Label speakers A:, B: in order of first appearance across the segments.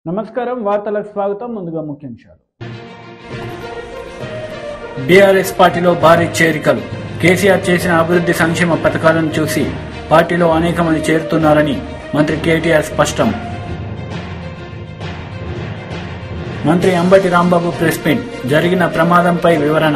A: నమస్కారం వార్తలకు స్వాగతం ముందుగా ముఖ్యాంశాలు
B: బీఆర్ఎస్ పార్టీలో భారీ చేరికలు కేసీఆర్ చేసిన అభివృద్ధి సంక్షేమ పథకాలను చూసి పార్టీలో అనేక మంది చేరుతున్నారని మంత్రి కేటీఆర్ స్పష్టం మంత్రి అంబటి రాంబాబు ప్రెస్ మీట్ జరిగిన ప్రమాదంపై వివరణ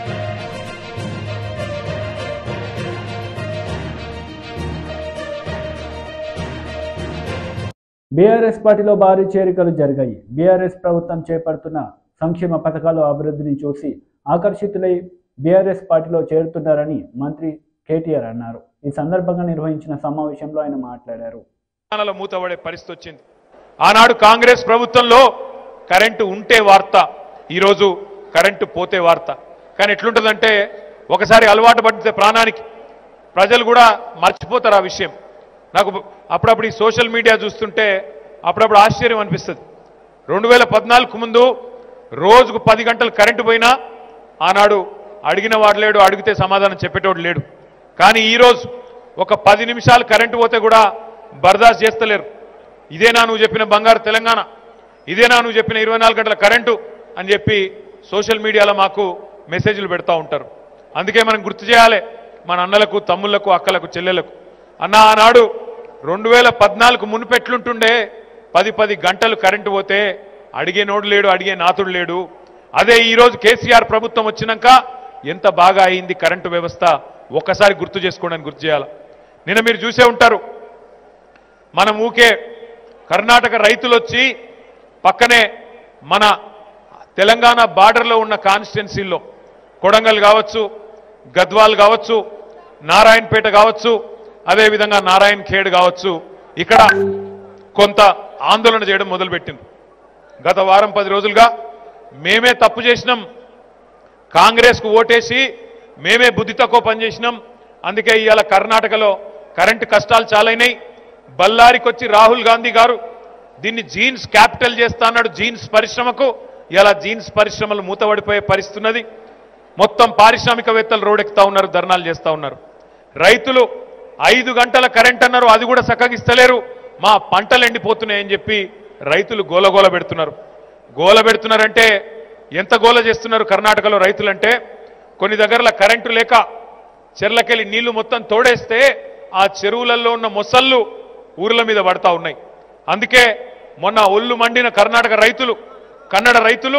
A: బీఆర్ఎస్ పార్టీలో భారీ చేరికలు జరిగాయి. బీఆర్ఎస్ ప్రభుత్వం చేపడుతున్న సంక్షేమ పథకాలు అభివృద్ధిని చూసి ఆకర్షితులై బీఆర్ఎస్ పార్టీలో చేరుతున్నారని మంత్రి కేటీఆర్ అన్నారు. ఈ సందర్భంగా నిర్వహించిన సమావేశంలో ఆయన మాట్లాడారు.
C: మూతబడే పరిస్థితి వచ్చింది. ఆనాడు కాంగ్రెస్ ప్రభుత్వంలో కరెంటు ఉంటే వార్త, ఈరోజు కరెంటు పోతే వార్త. కానీ ఎట్లుంటుందంటే ఒకసారి అలవాటు పడితే ప్రాణానికి ప్రజలు కూడా మర్చిపోతారు ఆ విషయం. నాకు అప్పుడప్పుడు ఈ సోషల్ మీడియా చూస్తుంటే అప్పుడప్పుడు ఆశ్చర్యం అనిపిస్తుంది. 2014కు ముందు రోజుకు 10 గంటలు కరెంటు పోయినా ఆనాడు అడిగిన వాడు లేడు, అడిగితే సమాధానం చెప్పేటోడు లేడు. కానీ ఈరోజు ఒక 10 నిమిషాలు కరెంటు పోతే కూడా బర్దాస్త్ చేస్తలేరు. ఇదేనా నువ్వు చెప్పిన బంగారు తెలంగాణ, ఇదేనా నువ్వు చెప్పిన 24 గంటల కరెంటు అని చెప్పి సోషల్ మీడియాలో మాకు మెసేజ్లు పెడతా ఉంటారు. అందుకే మనం గుర్తు చేయాలి మన అన్నలకు, తమ్ముళ్లకు, అక్కలకు, చెల్లెలకు. అన్న ఆనాడు 2014కు మునుపెట్లుంటుండే 10 గంటలు కరెంటు పోతే అడిగేనోడు లేడు, అడిగే నాతుడు లేడు. అదే ఈరోజు కేసీఆర్ ప్రభుత్వం వచ్చినాక ఎంత బాగా అయింది కరెంటు వ్యవస్థ, ఒక్కసారి గుర్తు చేసుకోవడానికి గుర్తు చేయాలి. నిన్న మీరు చూసే ఉంటారు, మనం ఊకే కర్ణాటక రైతులు వచ్చి పక్కనే మన తెలంగాణ బార్డర్లో ఉన్న కాన్స్టిట్యున్సీల్లో కొడంగల్ కావచ్చు, గద్వాల్ కావచ్చు, నారాయణపేట కావచ్చు, అదేవిధంగా నారాయణ ఖేడ్ కావచ్చు, ఇక్కడ కొంత ఆందోళన చేయడం మొదలుపెట్టింది. గత వారం 10 రోజులుగా మేమే తప్పు చేసినాం, కాంగ్రెస్కు ఓటేసి మేమే బుద్ధి తక్కువ పనిచేసినాం, అందుకే ఇవాళ కర్ణాటకలో కరెంటు కష్టాలు చాలైనాయి. బళ్ళారికి వచ్చి రాహుల్ గాంధీ గారు దీన్ని జీన్స్ క్యాపిటల్ చేస్తా అన్నాడు. జీన్స్ పరిశ్రమకు ఇలా జీన్స్ పరిశ్రమలు మూతపడిపోయే పరిస్థితి ఉన్నది. మొత్తం పారిశ్రామికవేత్తలు రోడ్డెక్కుతా ఉన్నారు, ధర్నాలు చేస్తూ ఉన్నారు. రైతులు 5 గంటల కరెంట్ అన్నారు, అది కూడా చక్కగిస్తలేరు, మా పంటలు ఎండిపోతున్నాయని చెప్పి రైతులు గోలగోల పెడుతున్నారు. గోల పెడుతున్నారంటే ఎంత గోల చేస్తున్నారు కర్ణాటకలో రైతులంటే, కొన్ని దగ్గరలో కరెంటు లేక చెర్లకెళ్ళి నీళ్లు మొత్తం తోడేస్తే ఆ చెరువులలో ఉన్న మొసళ్ళు ఊర్ల మీద పడతా ఉన్నాయి. అందుకే మొన్న ఒళ్ళు మండిన కర్ణాటక రైతులు, కన్నడ రైతులు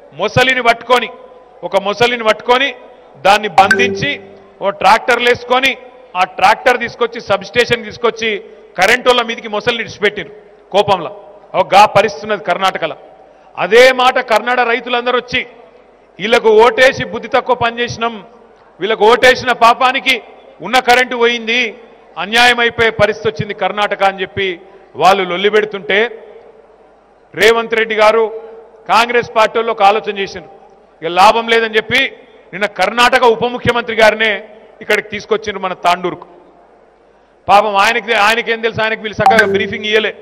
C: ఒక మొసలిని పట్టుకొని దాన్ని బంధించి ఓ ట్రాక్టర్లు వేసుకొని ఆ ట్రాక్టర్ తీసుకొచ్చి సబ్స్టేషన్ తీసుకొచ్చి కరెంటు వాళ్ళ మీదకి మొసలిని ఇడిచిపెట్టిరు కోపంలో. గా పరిస్తున్నది కర్ణాటకలో. అదే మాట కన్నడ రైతులందరూ వచ్చి వీళ్ళకు ఓటేసి బుద్ధి తక్కువ పనిచేసినాం, వీళ్ళకు ఓటేసిన పాపానికి ఉన్న కరెంటు పోయింది, అన్యాయం అయిపోయే పరిస్థితి వచ్చింది కర్ణాటక అని చెప్పి వాళ్ళు లొల్లి పెడుతుంటే రేవంత్ రెడ్డి గారు కాంగ్రెస్ పార్టీలో ఒక ఆలోచన చేశారు. ఇక లాభం లేదని చెప్పి నిన్న కర్ణాటక ఉప ముఖ్యమంత్రి గారినే ఇక్కడికి తీసుకొచ్చిండ్రు మన తాండూరుకు. పాపం ఆయనకేం తెలుసు, ఆయనకి వీళ్ళు చక్కగా బ్రీఫింగ్ ఇయ్యలే,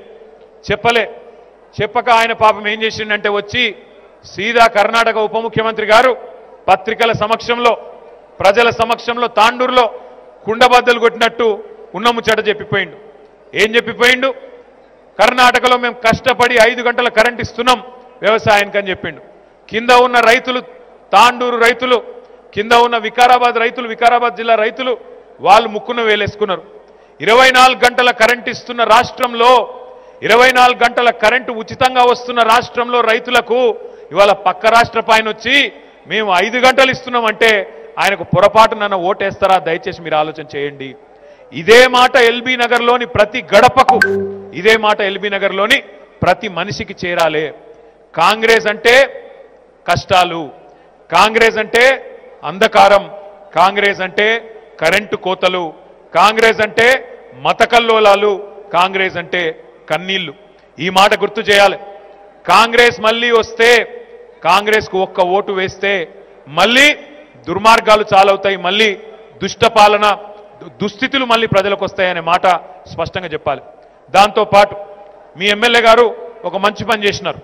C: చెప్పక ఆయన పాపం ఏం చేసిండంటే వచ్చి సీదా కర్ణాటక ఉప ముఖ్యమంత్రి గారు పత్రికల సమక్షంలో, ప్రజల సమక్షంలో తాండూరులో కుండబద్దలు కొట్టినట్టు ఉన్న ముచ్చట చెప్పిపోయిండు. ఏం చెప్పిపోయిండు? కర్ణాటకలో మేము కష్టపడి 5 గంటల కరెంట్ ఇస్తున్నాం వ్యవసాయానికి అని చెప్పిండు. కింద ఉన్న రైతులు, తాండూరు రైతులు, కింద ఉన్న వికారాబాద్ రైతులు, వికారాబాద్ జిల్లా రైతులు వాళ్ళు ముక్కున వేలేసుకున్నారు. 24 గంటల కరెంట్ ఇస్తున్న రాష్ట్రంలో, 24 గంటల కరెంటు ఉచితంగా వస్తున్న రాష్ట్రంలో రైతులకు ఇవాళ పక్క రాష్ట్ర పైన వచ్చి మేము 5 గంటలు ఇస్తున్నామంటే ఆయనకు పొరపాటు నన్ను ఓటేస్తారా? దయచేసి మీరు ఆలోచన చేయండి. ఇదే మాట ఎల్బీ నగర్లోని ప్రతి గడపకు, ఇదే మాట ఎల్బీ నగర్లోని ప్రతి మనిషికి చేరాలి. కాంగ్రెస్ అంటే కష్టాలు, కాంగ్రెస్ అంటే అంధకారం, కాంగ్రెస్ అంటే కరెంటు కోతలు, కాంగ్రెస్ అంటే మతకల్లోలాలు, కాంగ్రెస్ అంటే కన్నీళ్లు. ఈ మాట గుర్తు చేయాలి. కాంగ్రెస్ మళ్ళీ వస్తే, కాంగ్రెస్కు ఒక్క ఓటు వేస్తే మళ్ళీ దుర్మార్గాలు చాలవుతాయి, మళ్ళీ దుష్టపాలన, దుస్థితులు మళ్ళీ ప్రజలకు వస్తాయనే మాట స్పష్టంగా చెప్పాలి. దాంతోపాటు మీ ఎమ్మెల్యే గారు ఒక మంచి పని చేసినారు.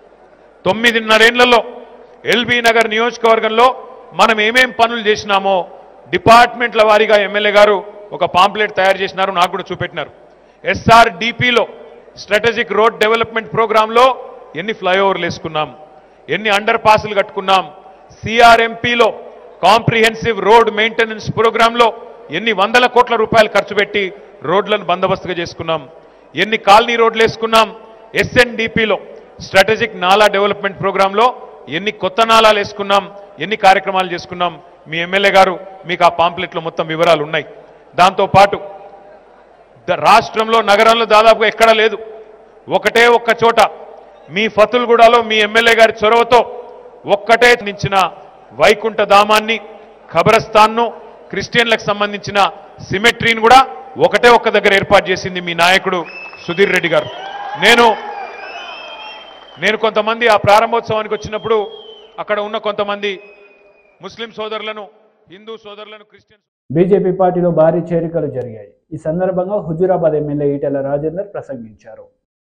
C: 9.5 ఏళ్లలో ఎల్బీ నగర్ నియోజకవర్గంలో మనం ఏమేం పనులు చేసినామో డిపార్ట్మెంట్ల వారీగా ఎమ్మెల్యే గారు ఒక పాంప్లెట్ తయారు చేసినారు, నాకు కూడా చూపెట్టినారు. SRDPలో స్ట్రాటజిక్ రోడ్ డెవలప్మెంట్ ప్రోగ్రాంలో ఎన్ని ఫ్లైఓవర్లు వేసుకున్నాం, ఎన్ని అండర్ పాస్లు కట్టుకున్నాం, సిఆర్ఎంపీలో కాంప్రిహెన్సివ్ రోడ్ మెయింటెనెన్స్ ప్రోగ్రాంలో ఎన్ని వందల కోట్ల రూపాయలు ఖర్చు పెట్టి రోడ్లను బందోబస్తుగా చేసుకున్నాం, ఎన్ని కాలనీ రోడ్లు వేసుకున్నాం, ఎస్ఎన్డిపిలో స్ట్రాటజిక్ నాలా డెవలప్మెంట్ ప్రోగ్రాంలో ఎన్ని కొత్త నాలాలు వేసుకున్నాం, ఎన్ని కార్యక్రమాలు చేసుకున్నాం. మీ ఎమ్మెల్యే గారు మీకు ఆ పాంప్లెట్లో మొత్తం వివరాలు ఉన్నాయి. దాంతోపాటు రాష్ట్రంలో నగరంలో దాదాపుగా ఎక్కడా లేదు, ఒకటే ఒక్క చోట మీ ఫతుల్గూడలో మీ ఎమ్మెల్యే గారి చొరవతో ఒక్కటే నించిన వైకుంఠ ధామాన్ని, ఖబరస్థాన్ను, క్రిస్టియన్లకు సంబంధించిన సిమెట్రీని కూడా ఒకటే ఒక్క దగ్గర ఏర్పాటు చేసింది మీ నాయకుడు సుధీర్ రెడ్డి గారు. నేను కొంతమంది ఆ ప్రారంభోత్సవానికి వచ్చినప్పుడు అక్కడ ఉన్న కొంతమంది ముస్లిం సోదరులను, హిందూ సోదరులను, క్రిస్టియన్
A: బీజేపీ పార్టీలో భారీ చేరికలు జరిగాయి. ఈ సందర్భంగా హుజూరాబాద్ ఎమ్మెల్యే ఈటెల రాజేందర్ ప్రసంగించారు.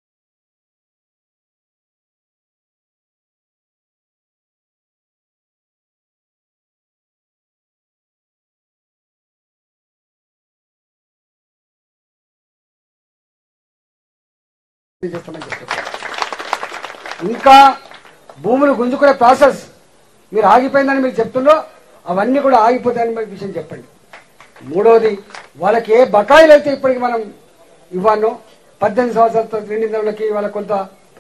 D: ఇంకా భూములు గుంజుకునే ప్రాసెస్ మీరు ఆగిపోయిందని మీరు చెప్తుండ్రో అవన్నీ కూడా ఆగిపోతాయని మరి విషయం చెప్పండి. మూడవది, వాళ్ళకి ఏ బకాయిలు అయితే ఇప్పటికి మనం ఇవ్వనో 18 సంవత్సరాలతో నిండినోళ్ళకి వాళ్ళకి కొంత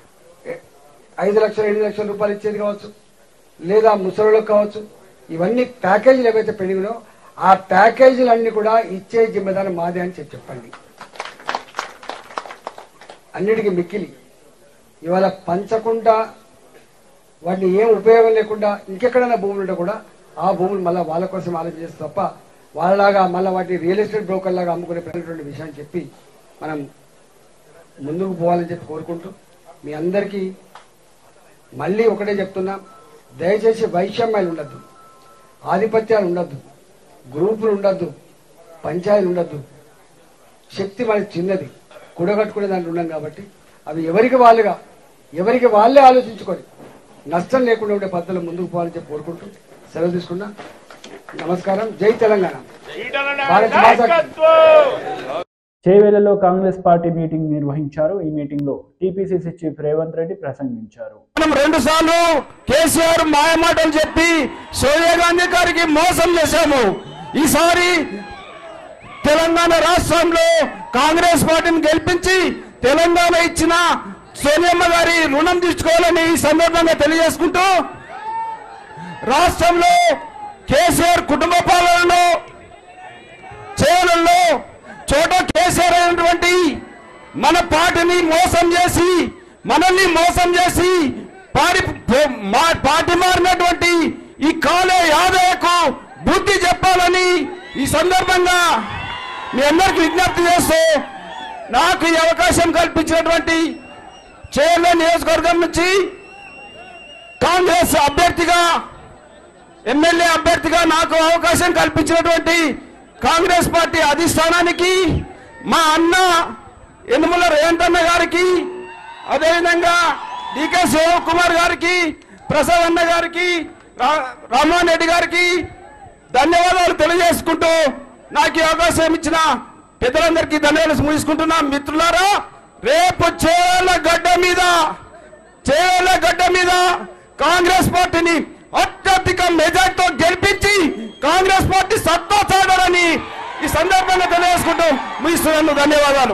D: 5 లక్షలు 8 లక్షల రూపాయలు ఇచ్చేది కావచ్చు, లేదా ముసలిలకు కావచ్చు, ఇవన్నీ ప్యాకేజీలు ఏవైతే పెరిగినో ఆ ప్యాకేజీలన్నీ కూడా ఇచ్చే జిమ్మేదారం మాదే అని చెప్పండి. అన్నిటికీ మిక్కిలి ఇవాళ పంచకుండా వాటిని ఏం ఉపయోగం లేకుండా ఇంకెక్కడైనా భూములు ఉంటే కూడా ఆ భూములు మళ్ళీ వాళ్ళ కోసం ఆలోచించేస్తే తప్ప వాళ్ళలాగా మళ్ళీ వాటిని రియల్ ఎస్టేట్ బ్రోకర్ లాగా అమ్ముకునే ప్రతి విషయాన్ని చెప్పి మనం ముందుకు పోవాలని చెప్పి కోరుకుంటూ మీ అందరికీ మళ్ళీ ఒకటే చెప్తున్నా, దయచేసి వైషమ్యాలు ఉండద్దు, ఆధిపత్యాలు ఉండద్దు, గ్రూపులు ఉండద్దు, పంచాయతీలు ఉండద్దు. శక్తి మనకి చిన్నది, కూడగట్టుకునే దాంట్లో ఉన్నాం కాబట్టి అవి ఎవరికి వాళ్ళే ఆలోచించుకొని నష్టం లేకుండా ఉండే పద్ధతులు ముందుకు పోవాలని చెప్పి కోరుకుంటూ సెలవు తీసుకున్నా. నమస్కారం. జై తెలంగాణ.
A: చేవేళ్లలో కాంగ్రెస్ పార్టీ మీటింగ్ నిర్వహించారు. ఈ మీటింగ్ లో టీపీసీసీ చీఫ్ రేవంత్ రెడ్డి ప్రసంగించారు.
E: మనం 2 సార్లు కేసీఆర్ మాయమాటలు చెప్పి సోనియా గాంధీ గారికి మోసం చేశాము. ఈసారి తెలంగాణ రాష్ట్రంలో కాంగ్రెస్ పార్టీని గెలిపించి తెలంగాణ ఇచ్చిన సోనియమ్మ గారి రుణం తీసుకోవాలని ఈ సందర్భంగా తెలియజేసుకుంటూ, రాష్ట్రంలో కేసీఆర్ కుటుంబ పాలనలో చేవలలో చోట కేసీఆర్ అయినటువంటి మన పార్టీని మోసం చేసి మనల్ని మోసం చేసి పార్టీ మారినటువంటి ఈ కాలే యాదవ్కు బుద్ధి చెప్పాలని ఈ సందర్భంగా మీ అందరికీ విజ్ఞప్తి చేస్తూ, నాకు ఈ అవకాశం కల్పించినటువంటి చేవెళ్ల నియోజకవర్గం నుంచి కాంగ్రెస్ అభ్యర్థిగా, ఎమ్మెల్యే అభ్యర్థిగా నాకు అవకాశం కల్పించినటువంటి కాంగ్రెస్ పార్టీ అధిష్టానానికి, మా అన్న యనమల రేవంత్ అన్న గారికి, అదేవిధంగా డికే శివకుమార్ గారికి, ప్రసాద్ అన్న గారికి, రామ్మోహన్ రెడ్డి గారికి ధన్యవాదాలు తెలియజేసుకుంటూ నాకు ఈ అవకాశం ఇచ్చిన పెద్దలందరికీ ధన్యవాదాలు ముగించుకుంటున్నా. మిత్రులారా, రేపు చేవెళ్ల గడ్డ మీద కాంగ్రెస్ పార్టీని అత్యధిక మెజార్టీతో గెలిపించి కాంగ్రెస్ పార్టీ సత్తా చాటాలని ఈ సందర్భంగా తెలియజేసుకుంటూ ముగిస్తున్నాను. ధన్యవాదాలు.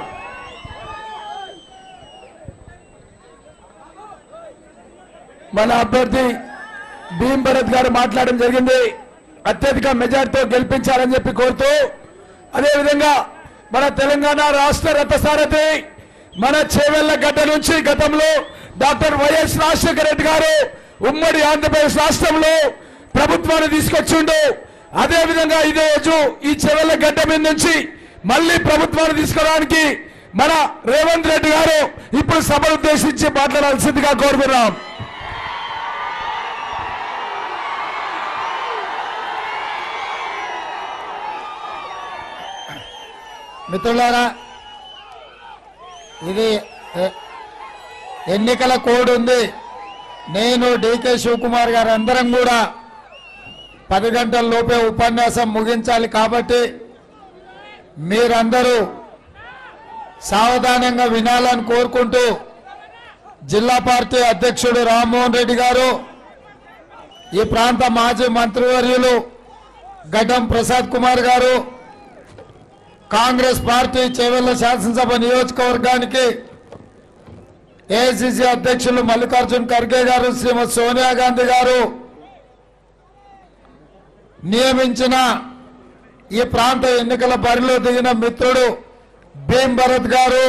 E: మన అభ్యర్థి భీమ్ భరత్ గారు మాట్లాడడం జరిగింది. అత్యధిక మెజార్టీతో గెలిపించాలని చెప్పి కోరుతూ, అదేవిధంగా మన తెలంగాణ రాష్ట్ర రథసారథి మన చేవెళ్ల గడ్డ నుంచి గతంలో డాక్టర్ వైఎస్ రాజశేఖర రెడ్డి గారు ఉమ్మడి ఆంధ్రప్రదేశ్ రాష్ట్రంలో ప్రభుత్వాన్ని తీసుకొచ్చిండు. అదేవిధంగా ఇదే రోజు ఈ చేవెళ్ల గడ్డ మీద నుంచి మళ్లీ ప్రభుత్వాన్ని తీసుకోవడానికి మన రేవంత్ రెడ్డి గారు ఇప్పుడు సభను ఉద్దేశించి మాట్లాడాల్సిందిగా కోరుతున్నాం.
F: మిత్రులారా, ఇది ఎన్నికల కోడ్ ఉంది. నేను డికే శివకుమార్ గారు అందరం కూడా 10 గంటల లోపే ఉపన్యాసం ముగించాలి. కాబట్టి మీరందరూ సావధానంగా వినాలని కోరుకుంటూ, జిల్లా పార్టీ అధ్యక్షుడు రామ్మోహన్ రెడ్డి గారు, ఈ ప్రాంత మాజీ మంత్రివర్యులు గడ్డం ప్రసాద్ కుమార్ గారు, కాంగ్రెస్ పార్టీ చేవెళ్ల శాసనసభ నియోజకవర్గానికి ఏఐసిసి అధ్యక్షులు మల్లికార్జున్ ఖర్గే గారు, శ్రీమతి సోనియా గాంధీ గారు నియమించిన ఈ ప్రాంత ఎన్నికల బరిలో దిగిన మిత్రుడు భీమ్ భరత్ గారు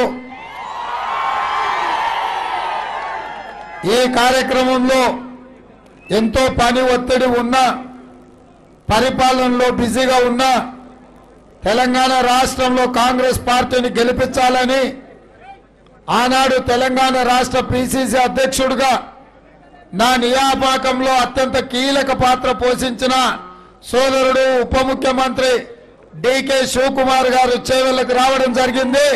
F: ఈ కార్యక్రమంలో ఎంతో పని ఒత్తిడి ఉన్న, పరిపాలనలో బిజీగా ఉన్న తెలంగాణ రాష్ట్రంలో కాంగ్రెస్ పార్టీని గెలిపించాలని ఆనాడు తెలంగాణ రాష్ట్ర పిసిసి అధ్యక్షుడిగా నా నియామకంలో అత్యంత కీలక పాత్ర పోషించిన సోదరుడు ఉప ముఖ్యమంత్రి డికే శివకుమార్ గారు చేవెళ్లకు రావడం జరిగింది.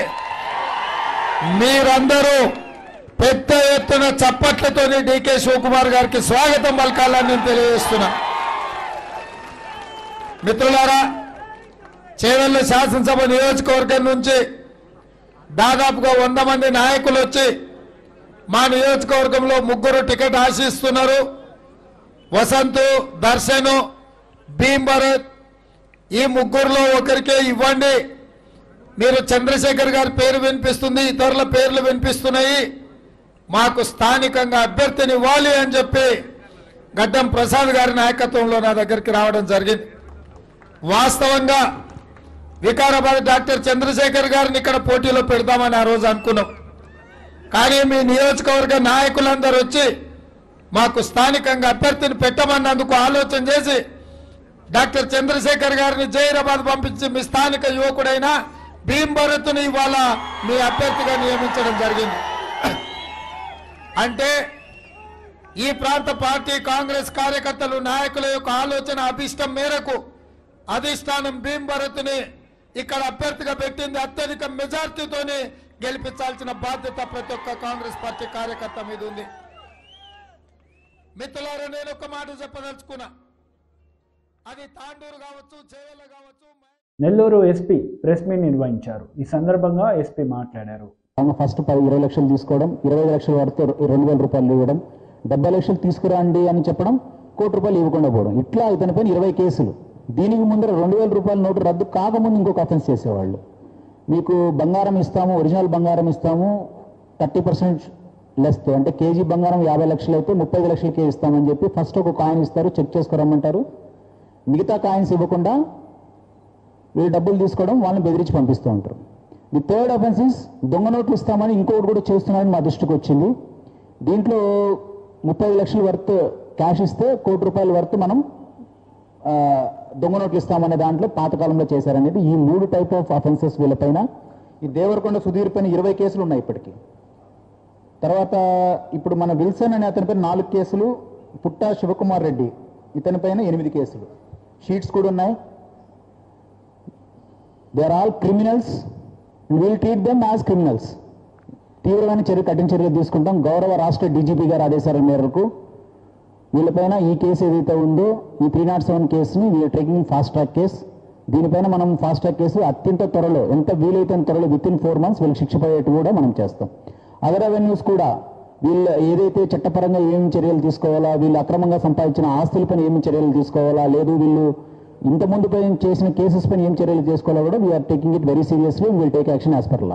F: మీరందరూ పెద్ద ఎత్తున చప్పట్లతోని డికే శివకుమార్ గారికి స్వాగతం పలకాలని నేను తెలియజేస్తున్నా. మిత్రులారా, చేవెళ్ల శాసనసభ నియోజకవర్గం నుంచి దాదాపుగా 100 మంది నాయకులు వచ్చి మా నియోజకవర్గంలో 3 టికెట్ ఆశిస్తున్నారు. వసంత్, దర్శన్, భీమ్ భరత్, ఈ 3లో ఒకరికే ఇవ్వండి. మీరు చంద్రశేఖర్ గారి పేరు వినిపిస్తుంది, ఇతరుల పేర్లు వినిపిస్తున్నాయి, మాకు స్థానికంగా అభ్యర్థిని ఇవ్వాలి అని చెప్పి గడ్డం ప్రసాద్ గారి నాయకత్వంలో నా దగ్గరికి రావడం జరిగింది. వాస్తవంగా వికారాబాద్ డాక్టర్ చంద్రశేఖర్ గారిని ఇక్కడ పోటీలో పెడదామని ఆ రోజు అనుకున్నాం. కానీ మీ నియోజకవర్గ నాయకులందరూ వచ్చి మాకు స్థానికంగా అభ్యర్థిని పెట్టమన్నందుకు ఆలోచన చేసి డాక్టర్ చంద్రశేఖర్ గారిని జైరాబాద్ పంపించి మీ స్థానిక యువకుడైన భీమ్ భరత్ని ఇవాళ మీ అభ్యర్థిగా నియమించడం జరిగింది. అంటే ఈ ప్రాంత పార్టీ కాంగ్రెస్ కార్యకర్తలు నాయకుల యొక్క ఆలోచన అభిష్టం మేరకు అధిష్టానం భీమ్ భరత్ని ఇక్కడ అభ్యర్థిగా పెట్టింది. అత్యధిక మెజార్టీతోనే గెలిపించాల్సిన బాధ్యత ప్రతి ఒక్క కాంగ్రెస్ పార్టీ కార్యకర్త మీద ఉంది. మిత్రులారా, నేను ఒక మాట చెప్పదలుచుకున్నా, అది తాండూరు కావచ్చు, చేవెళ్ల కావచ్చు.
A: నెల్లూరు ఎస్పీ ప్రెస్ మీట్ నిర్వహించారు. ఈ సందర్భంగా ఎస్పీ మాట్లాడారు.
G: ఫస్ట్ 20 లక్షలు తీసుకోవడం, 25 లక్షల వరకు 2,000 రూపాయలు ఇవ్వడం, 70 లక్షలు తీసుకురండి అని చెప్పడం, ₹1,00,00,000 ఇవ్వకుండా పోవడం, ఇట్లా ఇతనిపైన 20 కేసులు. దీనికి ముందర 2,000 రూపాయల నోటు రద్దు కాకముందు ఇంకొక అఫెన్స్ చేసేవాళ్ళు. మీకు బంగారం ఇస్తాము, ఒరిజినల్ బంగారం ఇస్తాము 30% లెస్తో, అంటే కేజీ బంగారం 50 లక్షలు అయితే 35 లక్షలకే ఇస్తామని చెప్పి ఫస్ట్ ఒక కాయిన్ ఇస్తారు, చెక్ చేసుకురమ్మంటారు. మిగతా కాయిన్స్ ఇవ్వకుండా వీళ్ళు డబ్బులు తీసుకోవడం, వాళ్ళని బెదిరించి పంపిస్తూ ఉంటారు. ది థర్డ్ అఫెన్స్ ఇస్ దొంగ నోట్లు ఇస్తామని ఇంకొకటి కూడా చేస్తున్నారని మా దృష్టికి వచ్చింది. దీంట్లో 35 లక్షల వర్త్ క్యాష్ ఇస్తే ₹1,00,00,000 వర్త్ మనం దొంగ నోట్లు ఇస్తామనే దాంట్లో పాతకాలంలో చేశారనేది. ఈ 3 టైప్ ఆఫ్ అఫెన్సెస్ వీళ్ళపైన. ఈ దేవరకొండ సుధీర్ పైన 20 కేసులు ఉన్నాయి ఇప్పటికీ. తర్వాత ఇప్పుడు మన విల్సన్ అనే అతనిపైన 4 కేసులు, పుట్టా శివకుమార్ రెడ్డి ఇతనిపైన 8 కేసులు, షీట్స్ కూడా ఉన్నాయి. They are all criminals, will treat them as criminals. తీవ్రమైన కఠిన చర్యలు తీసుకుంటాం. గౌరవ రాష్ట్ర డీజీపీ గారి ఆదేశాల మేరకు వీళ్ళపైన ఈ కేసు ఏదైతే ఉందో ఈ 307 కేసుని we're taking fast track case. దీనిపైన మనం ఫాస్ట్ ట్రాక్ కేసు అత్యంత త్వరలో, ఎంత వీలైతే త్వరలో విత్ ఇన్ 4 months వీళ్ళకి శిక్ష పడేట్టు కూడా మనం చేస్తాం. అదర్ అవెన్యూస్ కూడా వీళ్ళు ఏదైతే చట్టపరంగా ఏమి చర్యలు తీసుకోవాలా, వీళ్ళు అక్రమంగా సంపాదించిన ఆస్తులపైన ఏమి చర్యలు తీసుకోవాలా, లేదు వీళ్ళు ఇంతకుముందు పైన చేసిన కేసెస్ పైన ఏం చర్యలు తీసుకోవాలో కూడా we're taking it very seriously. Will take action as per law.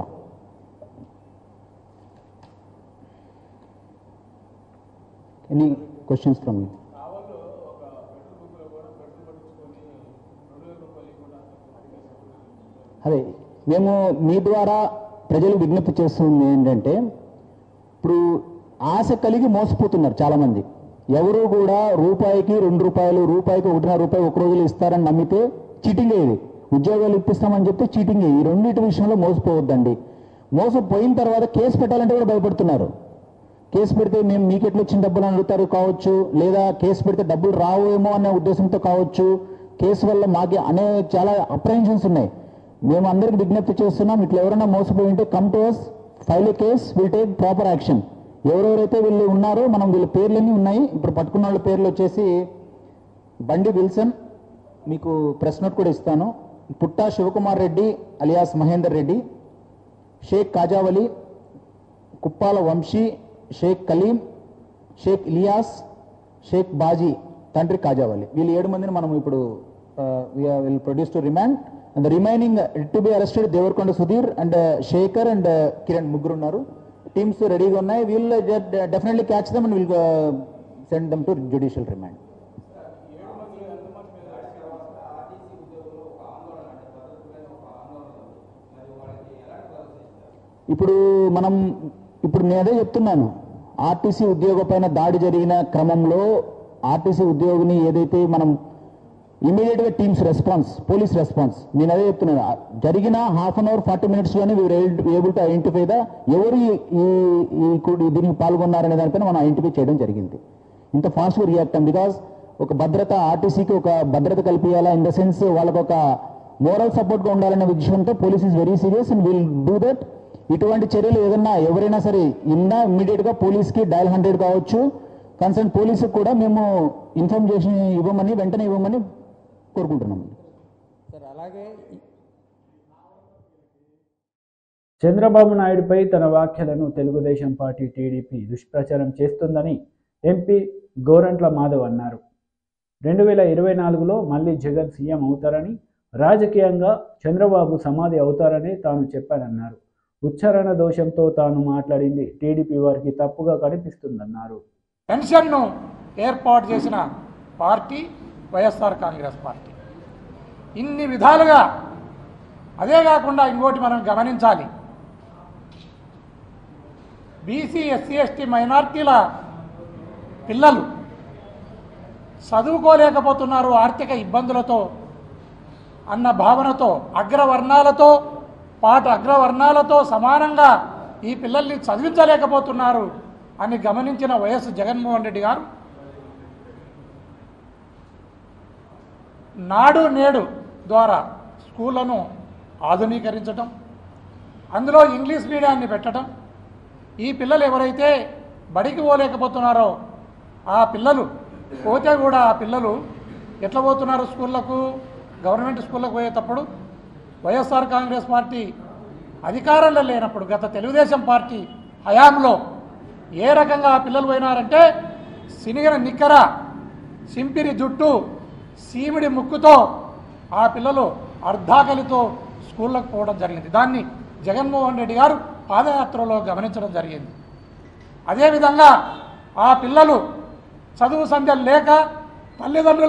G: Any questions from you? అదే మేము మీ ద్వారా ప్రజలు విజ్ఞప్తి చేస్తుంది ఏంటంటే, ఇప్పుడు ఆశ కలిగి మోసపోతున్నారు చాలామంది. ఎవరు కూడా రూపాయికి ₹2, రూపాయికి ₹1.5 ఒక రోజులు ఇస్తారని నమ్మితే చీటింగ్ అయ్యేది. ఉద్యోగాలు ఇప్పిస్తామని చెప్తే చీటింగ్ అయ్యి. ఈ రెండింటి విషయంలో మోసపోవద్దండి. మోసపోయిన తర్వాత కేసు పెట్టాలంటే కూడా భయపడుతున్నారు. కేసు పెడితే మేము మీకెట్లు వచ్చిన డబ్బులు అని అడుగుతారు కావచ్చు, లేదా కేసు పెడితే డబ్బులు రావేమో అనే ఉద్దేశంతో కావచ్చు. కేసు వల్ల మాకు చాలా అప్రహెన్షన్స్ ఉన్నాయి. మేము అందరికి విజ్ఞప్తి చేస్తున్నాం, ఇట్లా ఎవరైనా మోసపోయి ఉంటే come to us, file a case, will take proper action. ఎవరెవరైతే వీళ్ళు ఉన్నారో మనం వీళ్ళ పేర్లన్నీ ఉన్నాయి. ఇప్పుడు పట్టుకున్న వాళ్ళ పేర్లు వచ్చేసి బండి విల్సన్, మీకు ప్రెస్ నోట్ కూడా ఇస్తాను, పుట్టా శివకుమార్ రెడ్డి అలియాస్ మహేందర్ రెడ్డి, షేక్ కాజావలి, కుప్పాల వంశీ, షేక్ కలీం, షేక్ ఇలియాస్, షేక్ బాజీ తండ్రి కాజావాలి. వీళ్ళు 7 మందిని మనం ఇప్పుడు will produce to remand. And the remaining to be arrested Devarakonda Sudheer and Shekar and Kiran ముగ్గురు ఉన్నారు. టీమ్స్ రెడీగా ఉన్నాయి. Will definitely catch them and will send them to judicial remand. ఇప్పుడు నేను అదే చెప్తున్నాను, ఆర్టీసీ ఉద్యోగ పైన దాడి జరిగిన క్రమంలో ఆర్టీసీ ఉద్యోగిని ఏదైతే మనం ఇమీడియట్ గా టీమ్స్ రెస్పాన్స్, పోలీస్ రెస్పాన్స్, నేను అదే చెప్తున్నాను, జరిగిన హాఫ్ అన్ అవర్ 40 minutes లోనే ఏబుల్ టు ఐడెంటిఫై ఎవరు దీనికి పాల్గొన్నారనే దానిపైన మనం ఐడెంటిఫై చేయడం జరిగింది. ఇంత ఫాస్ట్ గా రియాక్ట్ అయ్యాం. బికాస్ ఒక భద్రత, ఆర్టీసీకి ఒక భద్రత కల్పించాలా, ఇన్ ద సెన్స్ వాళ్ళకు ఒక మోరల్ సపోర్ట్ గా ఉండాలనే విషయంతో police is very serious and will do that. ఇటువంటి చర్యలు ఏదన్నా ఎవరైనా సరే ఇమ్మీడియట్ గా పోలీస్కి డయల్ 100 కావచ్చు, కన్సర్న్ పోలీసుకు కూడా మేము ఇన్ఫర్మేషన్ వెంటనే ఇవ్వమని కోరుకుంటున్నాము.
F: అలాగే
A: చంద్రబాబు నాయుడుపై తన వ్యాఖ్యలను తెలుగుదేశం పార్టీ టీడీపీ దుష్ప్రచారం చేస్తుందని ఎంపీ గోరంట్ల మాధవ్ అన్నారు. 2024లో మళ్ళీ జగన్ సీఎం అవుతారని, రాజకీయంగా చంద్రబాబు సమాధి అవుతారని తాను చెప్పానన్నారు. ఉచ్చారణ దోషంతో తాను మాట్లాడింది టీడీపీ వారికి తప్పుగా కనిపిస్తుందన్నారు.
H: పెన్షన్ను ఏర్పాటు చేసిన పార్టీ వైఎస్ఆర్ కాంగ్రెస్ పార్టీ. ఇన్ని విధాలుగా, అదే కాకుండా ఇంకోటి మనం గమనించాలి, బీసీ ఎస్సీ ఎస్టీ మైనార్టీల పిల్లలు చదువుకోలేకపోతున్నారు ఆర్థిక ఇబ్బందులతో అన్న భావనతో అగ్రవర్ణాలతో సమానంగా ఈ పిల్లల్ని చదివించలేకపోతున్నారు అని గమనించిన వైఎస్ జగన్మోహన్ రెడ్డి గారు నాడు నేడు ద్వారా స్కూళ్లను ఆధునీకరించడం, అందులో ఇంగ్లీష్ మీడియాన్ని పెట్టడం, ఈ పిల్లలు ఎవరైతే బడికి పోలేకపోతున్నారో ఆ పిల్లలు పోతే కూడా ఆ పిల్లలు ఎట్లా పోతున్నారు స్కూళ్ళకు, గవర్నమెంట్ స్కూళ్ళకు పోయేటప్పుడు వైఎస్ఆర్ కాంగ్రెస్ పార్టీ అధికారంలో లేనప్పుడు గత తెలుగుదేశం పార్టీ హయాంలో ఏ రకంగా ఆ పిల్లలు పోయినారంటే సినిగిన నిక్కర, సింపిరి జుట్టు, సీమిడి ముక్కుతో ఆ పిల్లలు అర్ధాకలితో స్కూళ్ళకు పోవడం జరిగింది. దాన్ని జగన్మోహన్ రెడ్డి గారు పాదయాత్రలో గమనించడం జరిగింది. అదేవిధంగా ఆ పిల్లలు చదువు సంధ్యలు లేక, తల్లిదండ్రుల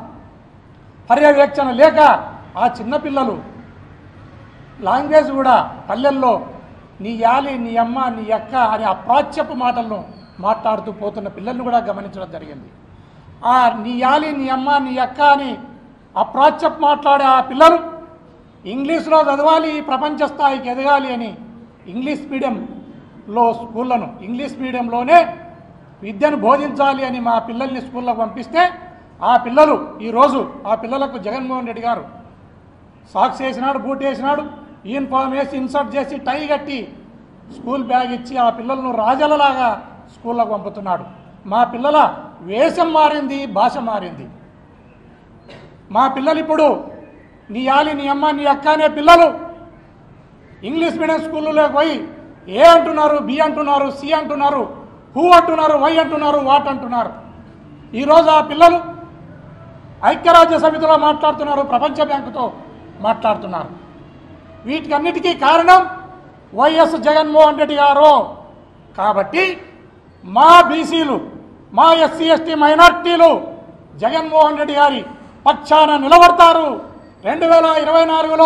H: పర్యవేక్షణ లేక ఆ చిన్నపిల్లలు లాంగ్వేజ్ కూడా పల్లెల్లో నీ యాలి, నీ అమ్మ, నీ అక్క అని అప్రాచ్యపు మాటలను మాట్లాడుతూ పోతున్న పిల్లల్ని కూడా గమనించడం జరిగింది. ఆ నీ యాలి, నీ అమ్మ, నీ అక్క అని అప్రాచ్యపు మాట్లాడే ఆ పిల్లలు ఇంగ్లీష్లో చదవాలి, ప్రపంచ స్థాయికి ఎదగాలి అని ఇంగ్లీష్ మీడియంలో స్కూళ్ళను, ఇంగ్లీష్ మీడియంలోనే విద్యను బోధించాలి అని మా పిల్లల్ని స్కూళ్ళకు పంపిస్తే ఆ పిల్లలు ఈరోజు ఆ పిల్లలకు జగన్మోహన్ రెడ్డి గారు సాక్స్ వేసినాడు, బూట్ వేసినాడు, యూనిఫామ్ వేసి ఇన్సర్ట్ చేసి టై కట్టి స్కూల్ బ్యాగ్ ఇచ్చి ఆ పిల్లలను రాజలలాగా స్కూళ్ళకు పంపుతున్నాడు. మా పిల్లల వేషం మారింది, భాష మారింది. మా పిల్లలు ఇప్పుడు నీ యాలి, నీ అమ్మ, నీ అక్క అనే పిల్లలు ఇంగ్లీష్ మీడియం స్కూళ్ళలోకి పోయి ఏ అంటున్నారు, బి అంటున్నారు, సి అంటున్నారు, హూ అంటున్నారు, వై అంటున్నారు, వాట్ అంటున్నారు. ఈరోజు ఆ పిల్లలు ఐక్యరాజ్య సమితిలో మాట్లాడుతున్నారు, ప్రపంచ బ్యాంకుతో మాట్లాడుతున్నారు. వీటికన్నిటికీ కారణం వైఎస్ జగన్మోహన్ రెడ్డి గారు. కాబట్టి మా బీసీలు, మా ఎస్సీ ఎస్టీ మైనార్టీలు జగన్మోహన్ రెడ్డి గారి పక్షాన నిలబడతారు. 2024లో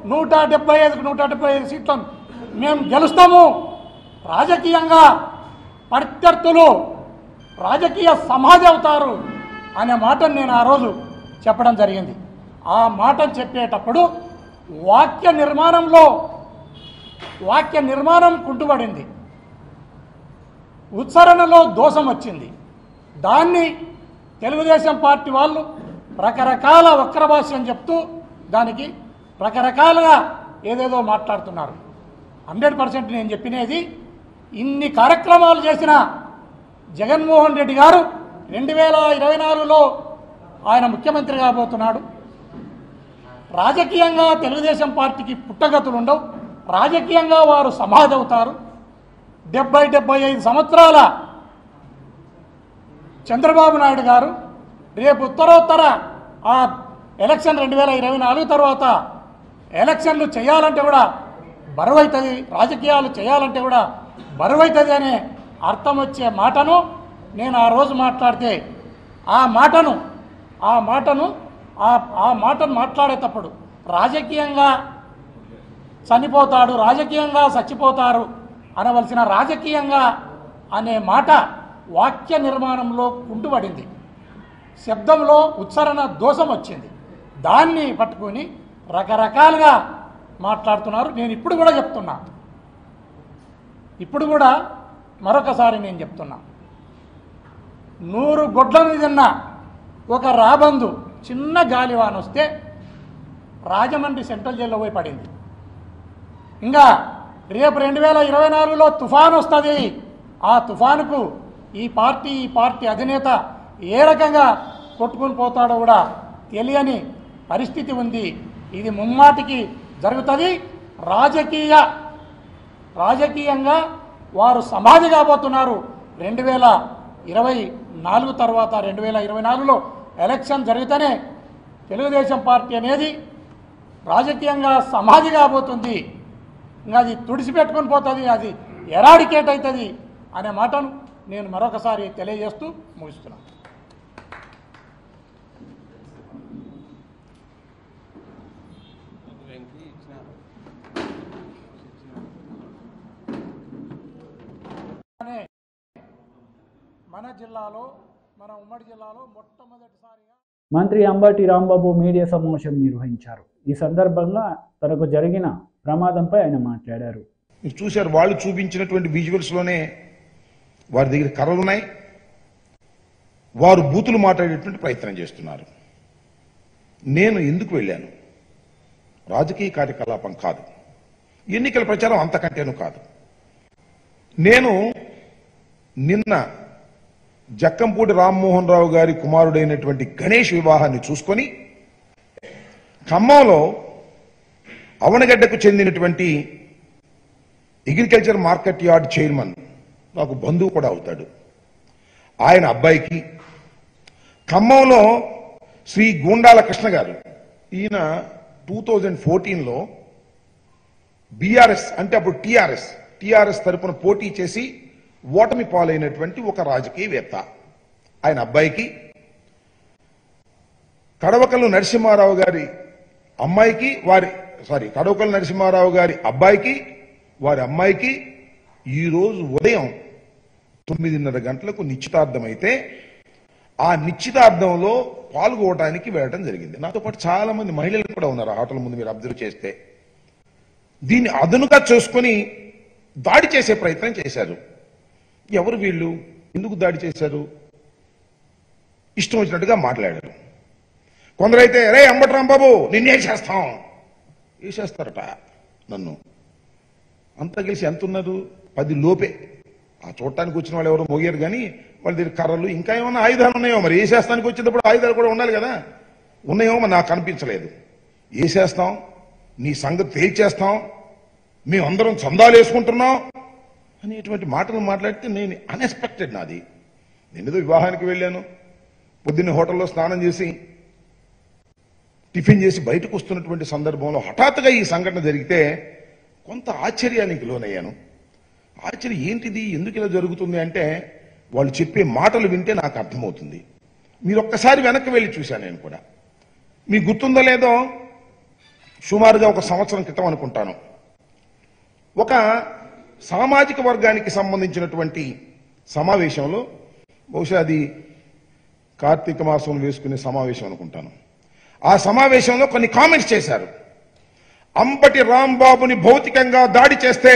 H: 175 సీట్లను మేము గెలుస్తాము. రాజకీయంగా ప్రత్యర్థులు రాజకీయ సమాధి అవుతారు అనే మాటను నేను ఆ రోజు చెప్పడం జరిగింది. ఆ మాటను చెప్పేటప్పుడు వాక్య నిర్మాణం కుంటుపడింది, ఉచ్చారణలో దోషం వచ్చింది. దాన్ని తెలుగుదేశం పార్టీ వాళ్ళు రకరకాల వక్ర భాష్యం చెప్తూ దానికి రకరకాలుగా ఏదేదో మాట్లాడుతున్నారు. 100% నేను చెప్పినది, ఇన్ని కార్యక్రమాలు చేసిన జగన్మోహన్ రెడ్డి గారు 2024లో ఆయన ముఖ్యమంత్రి కాబోతున్నాడు. రాజకీయంగా తెలుగుదేశం పార్టీకి పుట్టగతులు ఉండవు, రాజకీయంగా వారు సమాధి అవుతారు. 75 సంవత్సరాల చంద్రబాబు నాయుడు గారు రేపు ఉత్తరోత్తర ఆ ఎలక్షన్ 2024 తర్వాత ఎలక్షన్లు చేయాలంటే కూడా బరువైతుంది, రాజకీయాలు చేయాలంటే కూడా బరువైతుంది అనే అర్థం వచ్చే మాటను నేను ఆ రోజు మాట్లాడితే ఆ మాటను మాట్లాడేటప్పుడు రాజకీయంగా చనిపోతాడు, రాజకీయంగా చచ్చిపోతారు అనవలసిన రాజకీయంగా అనే మాట వాక్య నిర్మాణంలో కుంటుపడింది, శబ్దంలో ఉచ్చారణ దోషం వచ్చింది. దాన్ని పట్టుకొని రకరకాలుగా మాట్లాడుతున్నారు. నేను ఇప్పుడు కూడా చెప్తున్నా, ఇప్పుడు కూడా మరొకసారి నేను చెప్తున్నా, 100 గొడ్ల మీద ఒక రాబందు చిన్న గాలివాన వస్తే రాజమండ్రి సెంట్రల్ జైల్లో పోయి పడింది. ఇంకా రేపు 2024లో తుఫాను వస్తుంది. ఆ తుఫానుకు ఈ పార్టీ అధినేత ఏ రకంగా కొట్టుకుని పోతాడో కూడా తెలియని పరిస్థితి ఉంది. ఇది ముమ్మాటికి జరుగుతుంది. రాజకీయంగా వారు సమాధి కాబోతున్నారు. 2024 తర్వాత 2024లో ఎలక్షన్ జరిగితేనే తెలుగుదేశం పార్టీ అనేది రాజకీయంగా సమాధి కాబోతుంది. ఇంకా అది తుడిసిపెట్టుకొని పోతుంది, అది ఎరాడికేట్ అవుతుంది అనే మాటను నేను మరొకసారి తెలియజేస్తూ ముగిస్తున్నాను. మన జిల్లాలో, మన ఉమ్మడి జిల్లాలో మొట్టమొదటిసారిగా
A: మంత్రి అంబటి రాంబాబు మీడియా సమావేశం నిర్వహించారు. ఈ సందర్భంగా తనకు జరిగిన ప్రమాదంపై ఆయన మాట్లాడారు.
I: చూశారు, వాళ్ళు చూపించినటువంటి విజువల్స్ లోనే వారి దగ్గర కర్రలు ఉన్నాయి. వారు బూతులు మాట్లాడేటువంటి ప్రయత్నం చేస్తున్నారు. నేను ఎందుకు వెళ్ళాను? రాజకీయ కార్యకలాపం కాదు, ఎన్నికల ప్రచారం అంతకంటేనూ కాదు. నేను నిన్న జక్కంపూడి రామ్మోహన్ రావు గారి కుమారుడైనటువంటి గణేష్ వివాహాన్ని చూసుకొని ఖమ్మంలో అవనగడ్డకు చెందినటువంటి అగ్రికల్చర్ మార్కెట్ యార్డ్ చైర్మన్, నాకు బంధువు కూడా అవుతాడు, ఆయన అబ్బాయికి, ఖమ్మంలో శ్రీ గూండాల కృష్ణ గారు, ఈయన 2014లో బీఆర్ఎస్ అంటే అప్పుడు టీఆర్ఎస్ తరపున పోటీ చేసి ఓటమి పాలైనటువంటి ఒక రాజకీయవేత్త, ఆయన అబ్బాయికి, కడవకల్లు నరసింహారావు గారి అమ్మాయికి కడవకల్లు నరసింహారావు గారి అబ్బాయికి, వారి అమ్మాయికి ఈరోజు ఉదయం 9:30 గంటలకు నిశ్చితార్థమైతే ఆ నిశ్చితార్థంలో పాల్గొనడానికి వెళ్ళడం జరిగింది. నాతో పాటు చాలా మంది మహిళలు కూడా ఉన్నారు ఆ హోటల్ ముందు, మీరు అబ్జర్వ్ చేస్తే. దీన్ని అదనుగా చేసుకుని దాడి చేసే ప్రయత్నం చేశారు. ఎవరు వీళ్ళు? ఎందుకు దాడి చేశారు? ఇష్టం వచ్చినట్టుగా మాట్లాడారు. కొందరైతే రే అంబటి రాంబాబు నిన్నే చేస్తాం, వేసేస్తారట నన్ను. అంతా కలిసి ఎంత ఉన్నారు? 10 లోపే. ఆ చూడటానికి వచ్చిన వాళ్ళు ఎవరో మోగారు కానీ వాళ్ళ దగ్గర కర్రలు ఇంకా ఏమన్నా ఆయుధాలు ఉన్నాయో మరి. వేసేస్తానికి వచ్చేటప్పుడు ఆయుధాలు కూడా ఉండాలి కదా, ఉన్నాయేమో మరి నాకు కనిపించలేదు. వేసేస్తాం, నీ సంగతి తేల్చేస్తాం, మేమందరం చందాలు వేసుకుంటున్నాం అనేటువంటి మాటలు మాట్లాడితే నేను అన్ఎక్స్పెక్టెడ్. నాది, నేను ఏదో వివాహానికి వెళ్ళాను, పొద్దున్న హోటల్లో స్నానం చేసి టిఫిన్ చేసి బయటకు వస్తున్నటువంటి సందర్భంలో హఠాత్తుగా ఈ సంఘటన జరిగితే కొంత ఆశ్చర్యానికి లోనయ్యాను. ఆశ్చర్యం ఏంటిది, ఎందుకు ఇలా జరుగుతుంది అంటే వాళ్ళు చెప్పే మాటలు వింటే నాకు అర్థమవుతుంది. మీరు ఒక్కసారి వెనక్కి వెళ్ళి చూశాను నేను కూడా. మీకు గుర్తుందో లేదో, సుమారుగా 1 సంవత్సరం క్రితం అనుకుంటాను, ఒక సామాజిక వర్గానికి సంబంధించినటువంటి సమావేశంలో, బహుశా అది కార్తీక మాసం వేసుకునే సమావేశం అనుకుంటాను, ఆ సమావేశంలో కొన్ని కామెంట్స్ చేశారు. అంబటి రాంబాబుని భౌతికంగా దాడి చేస్తే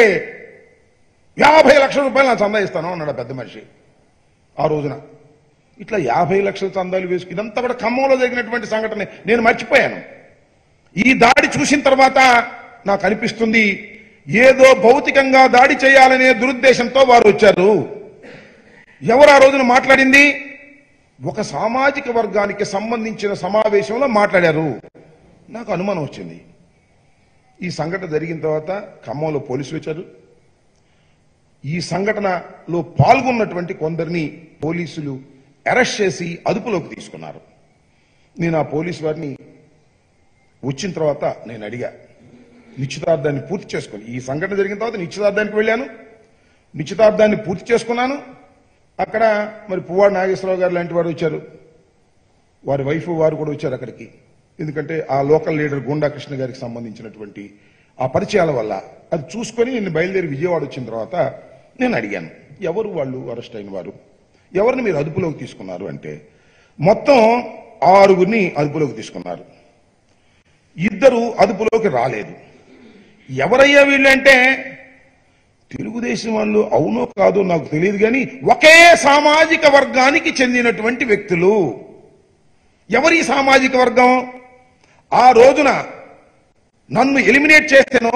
I: 50 లక్షల రూపాయలు నా చందా ఇస్తాను అన్నాడు పెద్ద మనిషి ఆ రోజున. ఇట్లా 50 లక్షల చందాలు వేసుకు ఇదంతా కూడా ఖమ్మంలో జరిగినటువంటి సంఘటన నేను మర్చిపోయాను. ఈ దాడి చూసిన తర్వాత నాకు అనిపిస్తుంది ఏదో భౌతికంగా దాడి చేయాలనే దురుద్దేశంతో వారు వచ్చారు. ఎవరు ఆ రోజున మాట్లాడింది? ఒక సామాజిక వర్గానికి సంబంధించిన సమావేశంలో మాట్లాడారు. నాకు అనుమానం వచ్చింది. ఈ సంఘటన జరిగిన తర్వాత ఖమ్మంలో పోలీసులు వచ్చారు. ఈ సంఘటనలో పాల్గొన్నటువంటి కొందరిని పోలీసులు అరెస్ట్ చేసి అదుపులోకి తీసుకున్నారు. నేను ఆ పోలీసు వారిని వచ్చిన తర్వాత నేను అడిగా, నిశ్చితార్థాన్ని పూర్తి చేసుకుని, ఈ సంఘటన జరిగిన తర్వాత నిశ్చితార్థానికి వెళ్ళాను, నిశ్చితార్థాన్ని పూర్తి చేసుకున్నాను. అక్కడ మరి పువ్వాడ నాగేశ్వరరావు గారు లాంటి వారు వచ్చారు, వారి వైఫ్ వారు కూడా వచ్చారు అక్కడికి. ఎందుకంటే ఆ లోకల్ లీడర్ గోండా కృష్ణ గారికి సంబంధించినటువంటి ఆ పరిచయాల వల్ల అది చూసుకొని నేను బయలుదేరి విజయవాడ వచ్చిన తర్వాత నేను అడిగాను, ఎవరు వాళ్ళు అరెస్ట్ అయిన వారు, ఎవరిని మీరు అదుపులోకి తీసుకున్నారు అంటే మొత్తం 6గురిని అదుపులోకి తీసుకున్నారు. 2 అదుపులోకి రాలేదు. ఎవరయ్యా వీళ్ళంటే తెలుగుదేశం వాళ్ళు, అవునో కాదో నాకు తెలియదు కానీ ఒకే సామాజిక వర్గానికి చెందినటువంటి వ్యక్తులు. ఎవరి సామాజిక వర్గం? ఆ రోజున నన్ను ఎలిమినేట్ చేస్తేనో,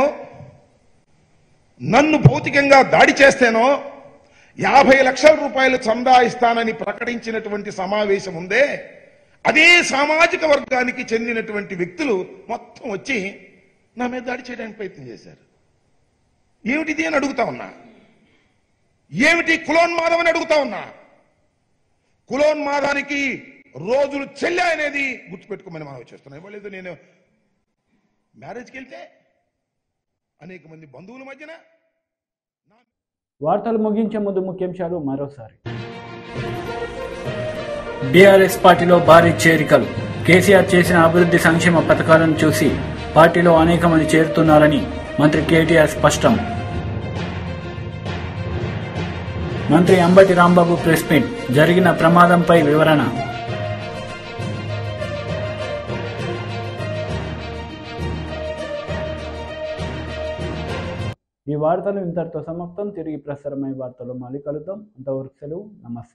I: నన్ను భౌతికంగా దాడి చేస్తేనో 50 లక్షల రూపాయలు చందా ఇస్తానని ప్రకటించినటువంటి సమావేశం ఉందే, అదే సామాజిక వర్గానికి చెందినటువంటి వ్యక్తులు మొత్తం వచ్చి నా మీద దాడి చేయడానికి ప్రయత్నం చేశారు. ఏమిటిది అని అడుగుతా ఉన్నా. ఏమిటి కులోన్మాదం అని అడుగుతా ఉన్నా. కులోన్మాదానికి రోజులు చెల్లాయనేది గుర్తుపెట్టుకోమని మనం చేస్తున్నాం. ఇవ్వలేదు, నేను మ్యారేజ్కి వెళ్తే అనేక మంది బంధువుల మధ్యన.
A: వార్తలు ముగించే ముందు ముఖ్యాంశాలు మరోసారి.
B: బీఆర్ఎస్ పార్టీలో భారీ చేరికలు. కేసీఆర్ చేసిన అభివృద్ధి సంక్షేమ పథకాలను చూసి పార్టీలో అనేక మంది చేరుతున్నారని మంత్రి కేటీఆర్ స్పష్టం. మంత్రి అంబటి రాంబాబు ప్రెస్ మీట్, జరిగిన ప్రమాదంపై వివరణ.
A: ఈ వార్తలు ఇంతటితో సమాప్తం. తిరిగి ప్రసారమయ్యే వార్తలు మళ్ళీ కలుద్దాం. అంతవరకు సెలవు. నమస్తే.